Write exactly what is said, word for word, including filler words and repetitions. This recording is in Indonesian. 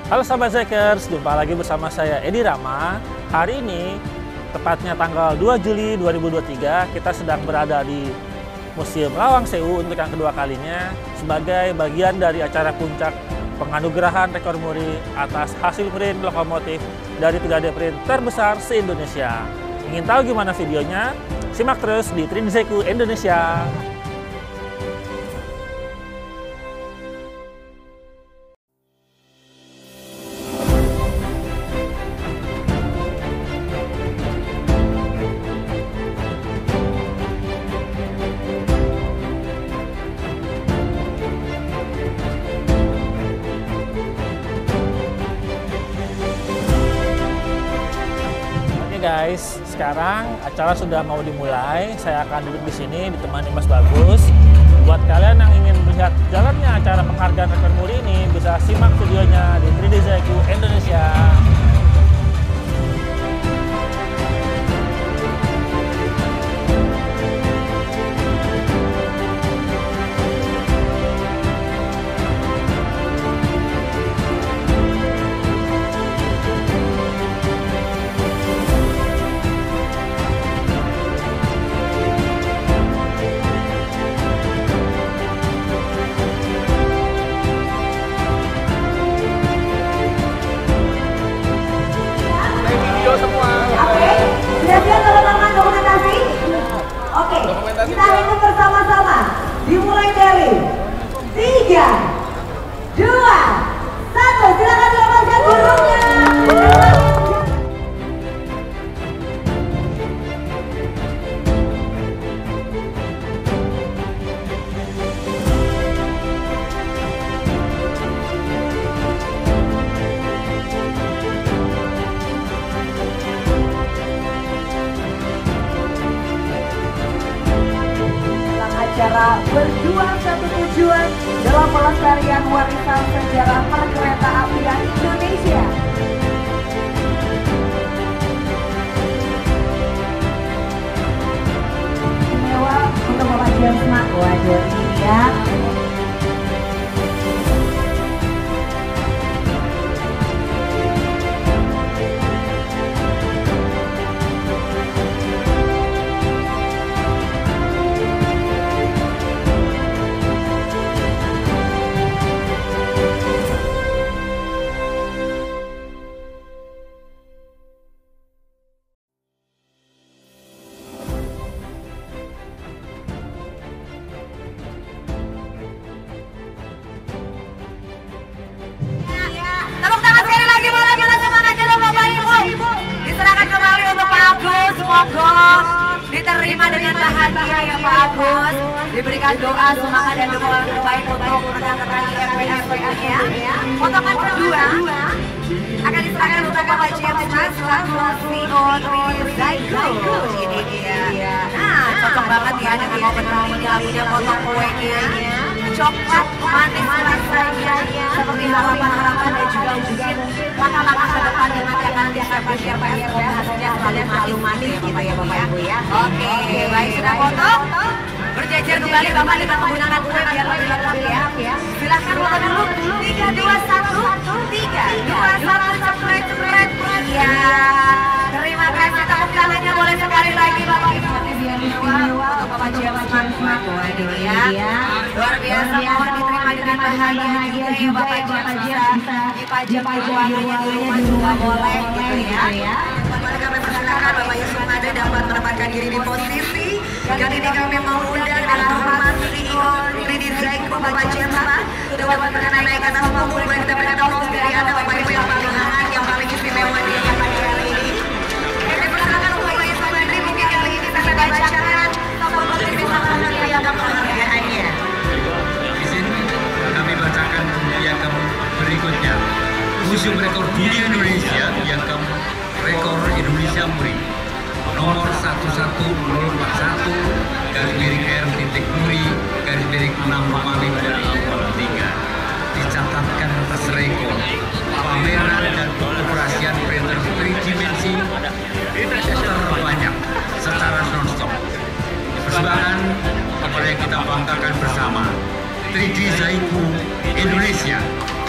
Halo sahabat Zekers, jumpa lagi bersama saya Edi Rama. Hari ini, tepatnya tanggal dua Juli dua ribu dua puluh tiga, kita sedang berada di Museum Lawang Sewu untuk yang kedua kalinya sebagai bagian dari acara puncak penganugerahan rekor muri atas hasil print lokomotif dari tiga D print terbesar se-Indonesia. Ingin tahu gimana videonya? Simak terus di Trinzeku Indonesia. Guys, sekarang acara sudah mau dimulai. Saya akan duduk di sini ditemani Mas Bagus. Buat kalian yang ingin melihat jalannya acara penghargaan rekor muri ini, bisa simak videonya di Trinzeku Indonesia. Kita hitung bersama-sama. Dimulai dari tiga, dua, satu. Silakan dilepaskan burungnya. Acara berjuang satu tujuan dalam pelestarian warisan sejarah perkereta apian Indonesia. Istimewa untuk Bapak Jensma. Waduh, ini ya. Semoga diterima dengan bahagia ya Pak Agus, diberikan doa, semangat dan dukungan terbaik untuk rekan-rekan I M P S semuanya. Potongan kedua akan diserahkan untuk Bapak James selaku C E O Trinzeku. Ini dia. Nah, cocok banget ya dengan momen-momen kalinya potong kuenya. Coklat manis rasanya seperti harapan-harapan dan juga mungkin langkah-langkah ke depan yang nanti akan disiapkan siap P S. Semoga hasilnya selalu manis manis gitu ya Bapak Ibu ya. Oke, baik, sudah foto. Berjejer kembali Bapak dengan menggunakan kue biar lebih lengkap ya. Silahkan foto dulu. Tiga, dua, satu. Tiga, dua, satu. Cepret, cepret. Iya. Terima kasih, tepuk tangannya boleh sekali lagi Bapak Ibu. Istimewa untuk Bapak James Waduh ya. Luar biasa, mohon diterima dengan bahagia juga ya Bapak James. Dipajang keluarganya di rumah juga boleh gitu ya. Kembali kami persilakan Bapak Yusuf Nada dapat menempatkan diri di posisi. Kali ini kami mau undang dan hormat C E O Trinzeku Bapak James dapat mengenai kata punggung dan kita berkata dari Anda Bapak Ibu yang paling hangat, yang paling istimewa di acara kali ini. Kami persilakan Bapak Yusuf Nada mungkin kali ini saya bacakan tokoh pembicaraan yang akan penghargaannya. Kami bacakan yang berikutnya. Museum Rekor Dunia Indonesia yang ke Rekor Indonesia Muri nomor satu satu nol empat satu garis miring R titik Muri garis miring enam lima dari tiga dicatatkan atas rekor pameran dan pengoperasian printer tridimensi terbanyak secara non-stop. Persembahan kepada yang kita banggakan bersama Trinzeku Indonesia.